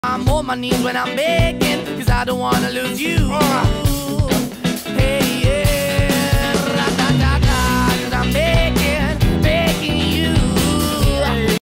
I'm on my knees when I'm begging, 'cause I don't wanna lose you.